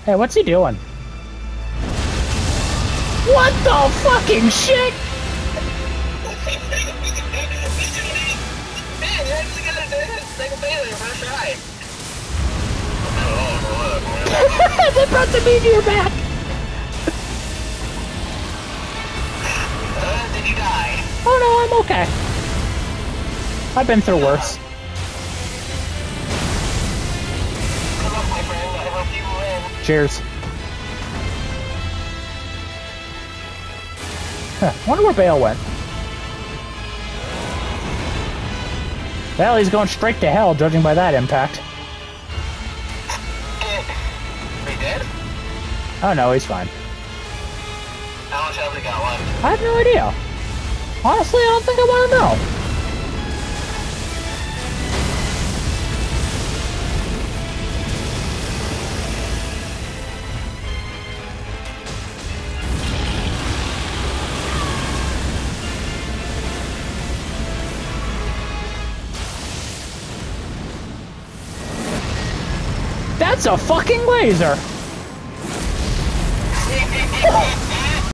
Hey, what's he doing? What the fucking shit? Man, you actually got it, dude. Take a Bayle, first try. They brought the meteor back! Did you die? Oh no, I'm okay. I've been through worse. Good luck, my friend. I hope you win. Cheers. Huh, wonder where Bayle went. Well, he's going straight to hell, judging by that impact. He dead? Oh no, he's fine. How much health he got left? I have no idea. Honestly, I don't think I want to know. That's a fucking laser!